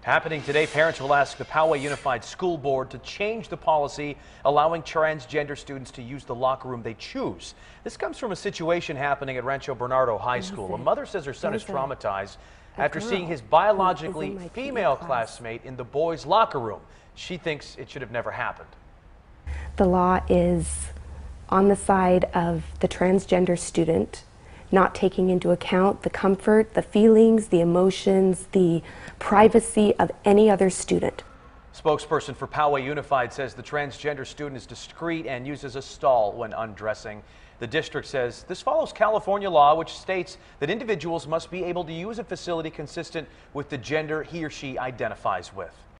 Happening today, parents will ask the Poway Unified School Board to change the policy allowing transgender students to use the locker room they choose. This comes from a situation happening at Rancho Bernardo High School. A mother says her son is traumatized after seeing his biologically female classmate in the boys' locker room. She thinks it should have never happened. The law is on the side of the transgender student, not taking into account the comfort, the feelings, the emotions, the privacy of any other student. Spokesperson for Poway Unified says the transgender student is discreet and uses a stall when undressing. The district says this follows California law, which states that individuals must be able to use a facility consistent with the gender he or she identifies with.